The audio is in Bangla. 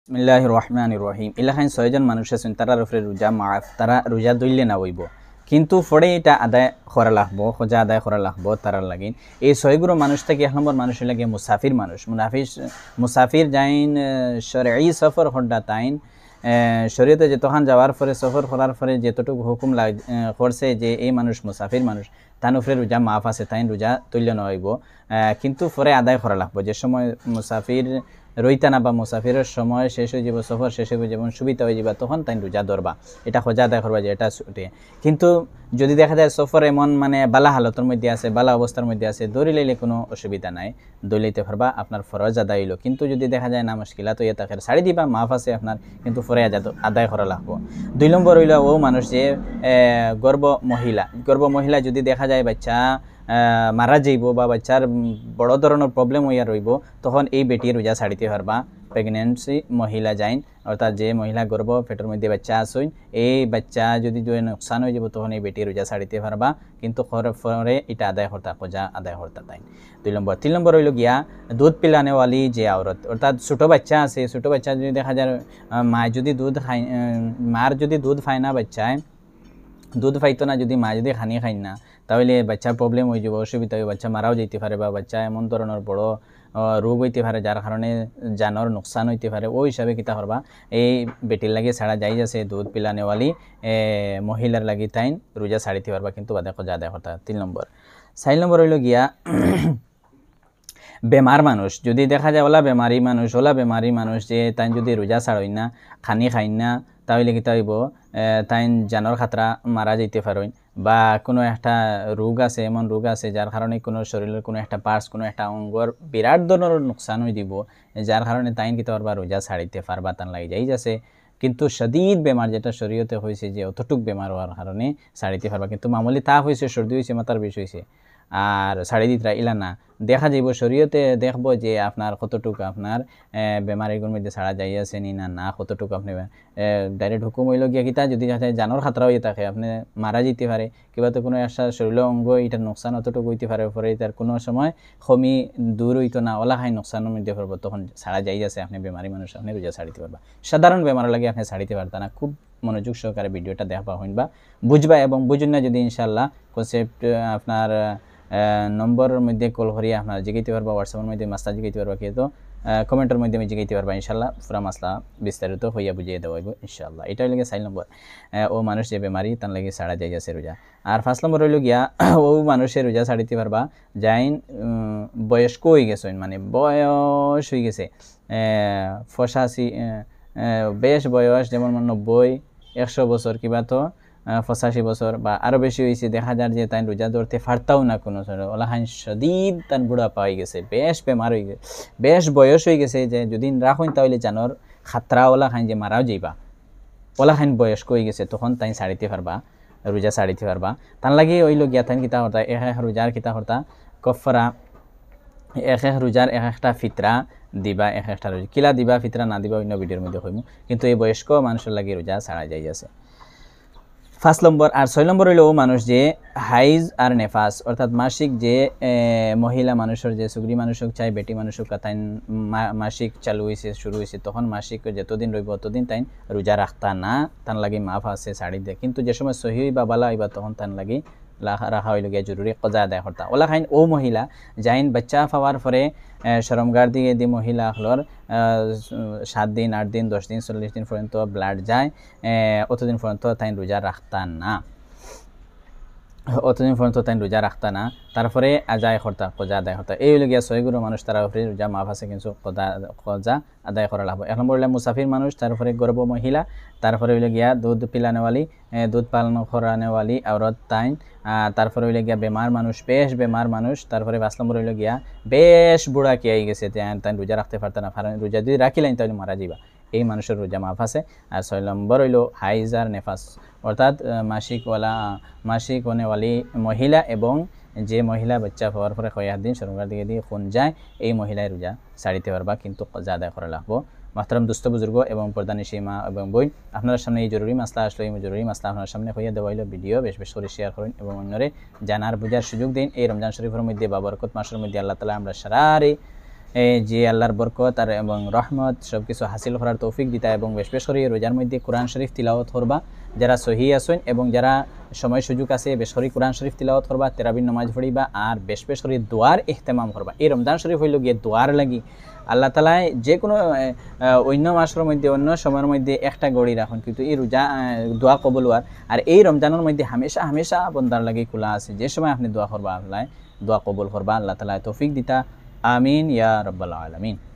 বিসমিল্লাহির রহমানির রহিম। ইলাখান ছয়জন মানুষ আছেন, তারার উপরে রোজা মাফ, তারা রোজা দইলে না হইব, কিন্তু পরে এটা আদায় করা লাগবো, খোঁজা আদায় করা লাগবো তারার লাগিন। এই ছয়গুলো মানুষ থেকে এক নম্বর মানুষ লাগে মুসাফির মানুষ। মুসাফির যাইন শরঈ সফর হড্ডা তাইন শরীয়তে যতক্ষণ যাওয়ার পরে সফর করার পরে যতটুকু হুকুম করছে যে এই মানুষ মুসাফির মানুষ, তার উপরে রোজা মাফ আছে, তাই রোজা তুল্য নইব, কিন্তু পরে আদায় করা লাগবো। যে সময় মুসাফির রইতানা বা মুসাফিরের সময় শেষ হয়ে যাব, সফর শেষ হয়ে যেমন সুবিধা হয়ে যাবা, তখন তাই রোজা ধরবা, এটা খোঁজা আদায় করবা যে এটা ছুটে। কিন্তু যদি দেখা যায় সফর এমন বালা হালতের মধ্যে আছে, বালা অবস্থার মধ্যে আছে, দৌড়ি লাইলে কোনো অসুবিধা নাই, দৌড় লইতে পারবা, আপনার ফরজ আদায় হইল। কিন্তু যদি দেখা যায় না মুশকিলা, তো ইয়ে তাকে ছাড়ি দিবা, মাফ আছে আপনার, কিন্তু পরে আদায় করা লাগবো। 2 নম্বর হইল ও মানুষ যে গর্ভ মহিলা যদি দেখা যায় বাচ্চা মারা যাইব বা বাচ্চার বড় ধরনের প্রবলেম হইয়া রইব, তখন এই বেটির রোজা ছাড়িতে পারবা। প্রেগনেন্সি মহিলা যাইন, অর্থাৎ যে মহিলা গর্ভ পেটের মধ্যে বাচ্চা আসুন, এই বাচ্চা যদি নোকসান হয়ে যাব, তখন এই বেটির রোজা ছাড়িতে পারবা, কিন্তু পরে এটা আদায় করতা, খোঁজা আদায় করতা তাই। 2 নম্বর। 3 নম্বর হইল গিয়া দুধ পিলানেওয়ালি যে আওরত, অর্থাৎ ছোটো বাচ্চা আছে, ছোটো বাচ্চা যদি দেখা যায় মার যদি দুধ খায় না, বাচ্চায় দুধ পাইতো না, যদি মা যদি খানি খাই না, তাহলে বাচ্চার প্রবলেম হয়ে যাব, অসুবিধা হবে, বাচ্চা মারাও যেতে পারে, বা বাচ্চা এমন ধরনের বড় রোগ হইতে পারে যার কারণে জানোর নোকসান হইতে পারে। ওই হিসাবে কিতা করবা, এই বেটির লাগে ছাড়া যাই আছে, দুধ পিলানেওয়ালি মহিলার লাগি তাইন রোজা ছাড়িতে পারবা, কিন্তু বাদে খোঁজা আদায় করতে। 3 নম্বর। 4 নম্বর হইল গিয়া বেমার মানুষ, যদি দেখা যায় ওলা বেমারি মানুষ যে তাই যদি রোজা ছাড়ই না, খানি খাই না, তাহলে কিতা হইব, তাই জানোর খাতরা মারা যেতে পারেন, বা কোনো একটা রোগ আছে, এমন রোগ আছে যার কারণে কোনো শরীরের কোনো একটা পার্টস, কোনো একটা অঙ্গর বিরাট ধরনের নোকসান হয়ে দিব, যার কারণে তাই কিতা পারবা, রোজা ছাড়িতে পারবা, তান লাগি যাই যাচ্ছে। কিন্তু শদীদ বেমার যেটা শরীয়তে হয়েছে, যে অতটুক বেমার হওয়ার কারণে ছাড়িতে পারবা, কিন্তু মামুলি তাপ হয়েছে, সর্দি হয়েছে, মাথার বিষ হয়েছে, আর ছাড়ি দিতরা ইলা না, দেখা যাইব শরীয়তে দেখব যে আপনার কতটুকু আপনার বেমারিগুলোর মধ্যে ছাড়া যাই আছে নি না, কতটুকু আপনি ডাইরেক্ট হুকুম হইল গিয়া কিতা, যদি জানোর খাতরা হয়ে থাকে, আপনি মারা যেতে পারে, কিবা তো কোনো একটা শরীরের অঙ্গ এটার নোকসান অতটুকু হইতে পারে, পরে তার কোনো সময় খমি দূর হইতো না, ওলা খাই নোকসানের মধ্যে পারবো, তখন ছাড়া যাই আছে, আপনি বেমারি মানুষ, আপনি রোজা ছাড়িতে পারবা। সাধারণ বেমার লাগে আপনি ছাড়িতে পারতা না। খুব মনোযোগ সহকারে ভিডিওটা দেখবা হইনবা, বুঝবা, এবং বুঝুন না যদি ইনশাল্লাহ কনসেপ্ট আপনার নম্বরের মধ্যে কল করিয়া আপনার জিগাইতে পারবা, হোয়াটসঅ্যাপের মধ্যে মাসলা জিগাইতে পারবা, কিন্তু কমেন্টের মধ্যে আমি জিগাইতে পারবা, ইনশাল্লাহ পুরা মাসলা বিস্তারিত হইয়া বুঝিয়ে দেওয়া হইব ইনশাল্লাহ। এটাই লাগে 4 নম্বর, ও মানুষ যে বেমারি তার লাগে ছাড়া যাই আছে রোজা। আর 5 নম্বর হইল গিয়া ও মানুষের রোজা ছাড়িতে পারবা যাইন বয়স্ক হয়ে গেছেন, বয়স হয়ে গেছে 85, বেশ বয়স, যেমন 90, 100 বছর, কিবা তো 85 বছর বা আরো বেশি হয়েছে, দেখা যায় যে তাই রোজা ধরতে পারতাও না, কোনো ওলাখান শদীদ তান বুড়া পাই গেছে, বেশ বেমার হয়ে গেছে, বেশ বয়স হয়ে গেছে, যে যদি রাখুন তাহলে জানোর খাতরা ওলাখান যে মারাও যাইবা, ওলাখান বয়স্ক হয়ে গেছে, তখন তাই ছাড়িতে পারবা, রোজা ছাড়িতে পারবা। তার লাগে ওইল গিয়া তাই কিতা হতা, এক রোজার কিতা হতা কফরা, এক রোজার এক একটা ফিতরা দিবা, এক একটা রোজা কিলা দিবা, ফিতরা না দিবা অন্য ভিডিওর মধ্যে হইব, কিন্তু এই বয়স্ক মানুষের লাগে রোজা ছাড়া যাই আছে। 5 নম্বর। আর 6 নম্বর হইল ও মানুষ যে হাইজ আর নেফাস, অর্থাৎ মাসিক যে মহিলা মানুষের, যে সুগরি মানুষক চাই বেটি মানুষক তাই মাসিক চালু হয়েছে, শুরু হয়েছে, তখন মাসিক যতদিন রইব অতদিন তাই রোজা রাখতা না, তান লাগি মাফ আছে ছাড়ি দেয়, কিন্তু যে সময় সহি বা বালা হইবা তখন তান লাগি রাখা হইল গিয়া জরুরি কজা আদায় করতা। ওলা খাইন ও মহিলা যাইন বাচ্চা পাওয়ার পরে শরমগার দিকে দি মহিলা হলর 7 দিন, 8 দিন, 10 দিন, 40 দিন পর্যন্ত ব্লাড যায়, অতদিন পর্যন্ত তাই রোজা রাখতা না, অতদিন পর্যন্ত তাই রোজা রাখতা না, তারপরে আদায় করতা, কজা আদায় করতা। এই হইল গিয়া 6 মানুষ, তারা উপরে রোজা মাফ আছে, কিন্তু কজা আদায় করা লাগবে। 1 নম্বর হইলে মুসাফির মানুষ, তারপরে গর্ভ মহিলা, তারপরে হইলে গিয়া দুধ পিলানেওয়ালি, দুধ পালন করানেওয়ালি আওরত তাইন, তারপরে হইলে গিয়া বেমার মানুষ, বেশ বেমার মানুষ, তারপরে 5 নম্বর হইলে গিয়া বেশ বুড়া কি আই গেছে, তাই রোজা রাখতে পারতা না, রোজা যদি রাখিলেন তাহলে মারা যাইবা, এই মানুষের রোজা মাফ আছে। আর 6 নম্বর হইল হাইজ আর নেফাস, অর্থাৎ মাসিক হনেওয়ালি মহিলা, এবং যে মহিলা বাচ্চা হওয়ার পরে কয়েক দিন শরমগার দিকে দিয়ে খুন যায়, এই মহিলায় রোজা ছাড়িতে পারবা, কিন্তু কজা আদায় করা লাগবো। মাহতারাম দুস্থ বুজুর্গ এবং পর্দানিশী মা এবং বোন, আপনার সামনে এই জরুরি মাসলা আসলো, এই জরুরি মাসলা আপনার সামনে হইয়া দেওয়া হইল, ভিডিও বেশ বেশ করে শেয়ার করুন এবং অন্যরে জানার বুঝার সুযোগ দিন। এই রমজান শরীফের মধ্যে বাবরকত মাসের মধ্যে আল্লাহ তাআলা আমরা সারারে যে আল্লাহর বরকত আর এবং রহমত সব কিছু হাসিল করার তৌফিক দিতা এবং বেশ বেশ করে রোজার মধ্যে কোরআন শরীফ তিলাওয়াত করবা যারা সহি আছেন এবং যারা সময় সুযোগ আছে বেশ করে কোরআন শরীফ তিলাওয়াত করবা, তেরাবির নামাজ পড়িবা আর বেশ বেশ করে দোয়ার ইহতেমাম করবা। এই রমজান শরীফ হইল গিয়ে দোয়ার লাগি আল্লাহ তালায় যে কোনো অন্য মাসের মধ্যে অন্য সময়ের মধ্যে একটা গড়ি রাখুন, কিন্তু এই রোজা দোয়া কবুল হওয়ার আর এই রমজানের মধ্যে হামেশা হামেশা বন্দার লাগি খোলা আছে। যে সময় আপনি দোয়া করবা আল্লাহ দোয়া কবুল করবা, আল্লাহ তালায় তৌফিক দিতা। আমিন ইয়া রাব্বাল আলামিন।